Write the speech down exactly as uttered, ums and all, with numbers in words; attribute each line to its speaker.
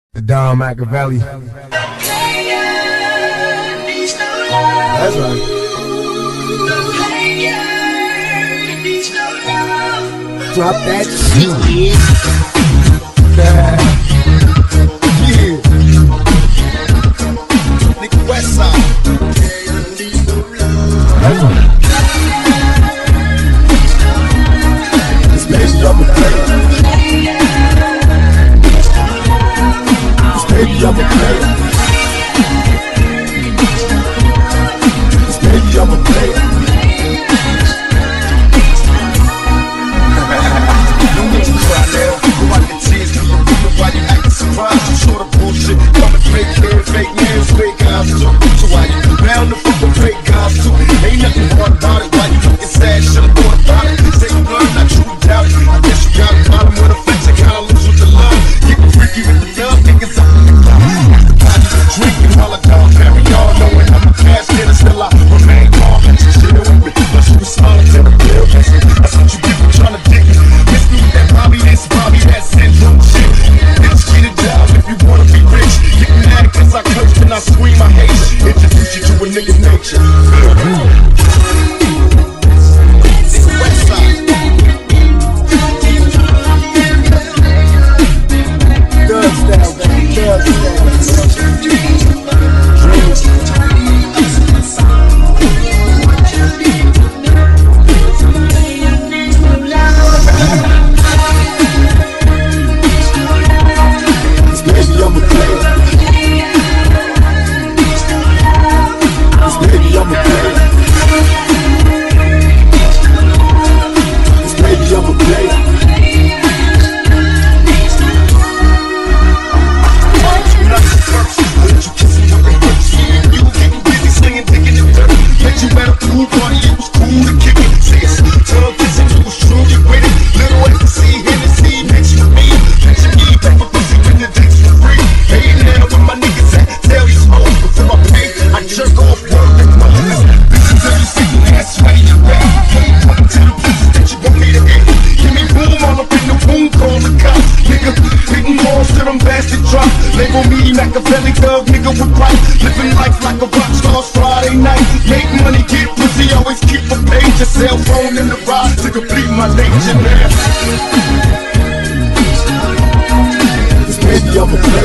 Speaker 1: The Don Machiavelli. That's right. Drop that shit. Yeah. Nigga West Side. That's right. This baby I'm a player. This baby I'm a player. This baby I'm a player. Don't make you cry now. Go out the tears, keep your feet while you acting surprised. You sort of bullshit. Coming fake hair, fake nails, fake eyes too. So why you bound to fuck with fake guys too? Ain't nothing hard about it. Why you looking sad? Should've thought about it. Say you learn, I truly doubt it. I guess you got a problem with affection, kinda lose with the love. Getting freaky with the love, niggas up in the club. After party, drinking, holla down, Pérignon. Knowin I'm a cash getter, still I remain calm. And you chill with me, but you was smiling to the real business. That's what you people tryna dig me. Miss me with that Bobby this, Bobby that syndrome shit. Bitch, get a job if you wanna be rich. Get mad cause I curse and I scream, I hate you. Introduce you to a nigga's nature. Label me Machiavelli thug, nigga with right. Living life like a rock star Friday night. Make money, get pussy, always keep a page. A cell phone in the ride to complete my nature, man. This baby I'm a